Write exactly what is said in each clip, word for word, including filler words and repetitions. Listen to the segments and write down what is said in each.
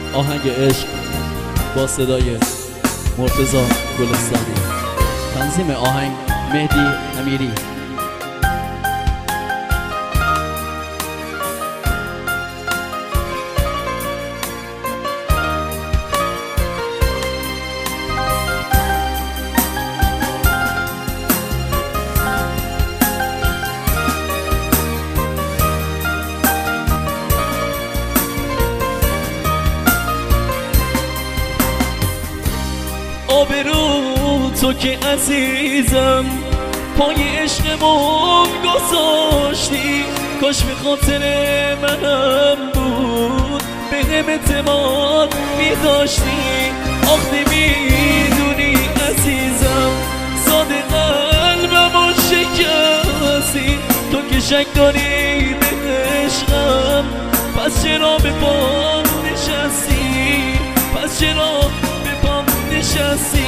آهنگ عشق با صدای مرتضی گلستانی، تنظیم آهنگ مهدی امیری. آبرو تو که عزیزم پای عشقمون گذاشتی، کاش به خاطر منم بود به هم اعتماد میداشتی. آخ نمیدونی عزیزم ساده قلبمو شکستی، تو که شک داری به عشقم پس چرا به پام نشستی، پس چرا نشستی.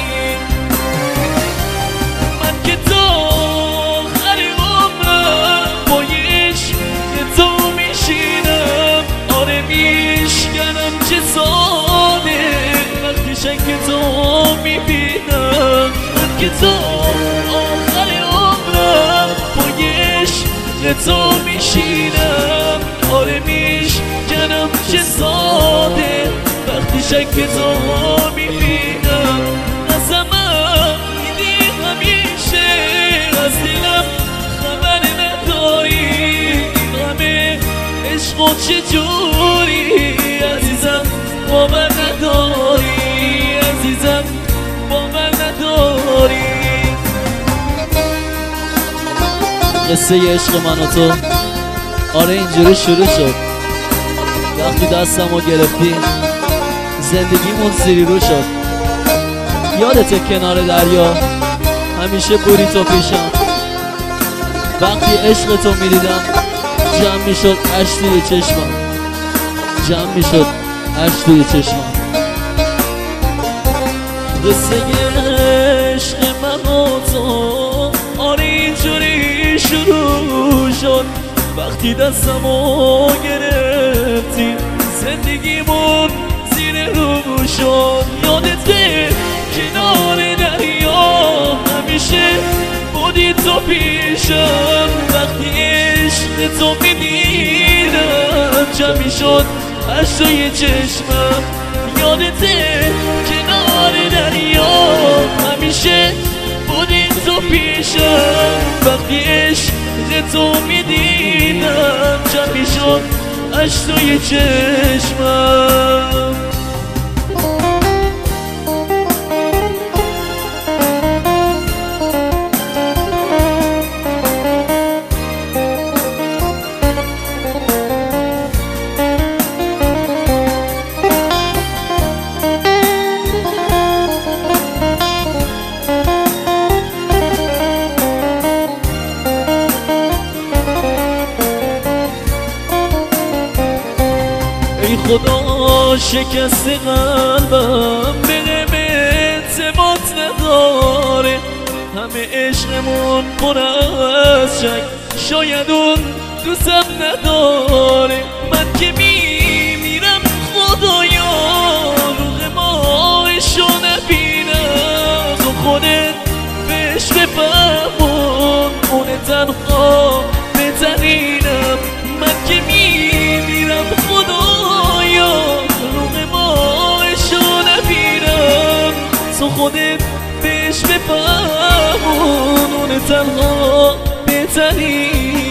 من که تا آخر عمرم با عشق تو میشینم، آره میشکنم چه ساده وقتی شک تو میبینم. من که تا آخر عمرم با عشق تو میشینم، آره میشکنم چه ساده وقتی شک تو میبینم. نزمم دیدی همیشه از دلم خبر نداری، غم عشق و چجوری عزیزم باور نداری، عزیزم باور نداری. قصه عشق من و تو آره اینجوری شروع شد، وقتی دستمو گرفتی زندگیمون زیری رو شد. یادته کنار دریا همیشه بوری تو پیشم، وقتی عشق تو میدیدم جمع میشد اشک توی چشمم، جمع میشد اشک توی چشمم. قصه عشق من و تو آره اینجوری شروع شد، وقتی دستمو گرفتی زندگیمون زیر رو شد. یادته کنار دریا همیشه بودی تو پیشم، وقتی عشق تو میدیدم جمع شد اشک توی چشمم. یادته کنار دریا همیشه بودی تو پیشم، وقتی عشق تو میدیدم جمع شد اشک توی چشمم. ای خدا شکست قلبم به غم اعتماد نداره، همه عشقمون پر از شک شاید اون دوستم نداره. من که میمیرم خدایا روح ماهشو نبینم، تو خودت بهش بفهمون اون تنها بهترینم. من که میمیرم خدایا روح ماهشو نبینم، تو خودت بهش بفهمون اون تنها بهترینم.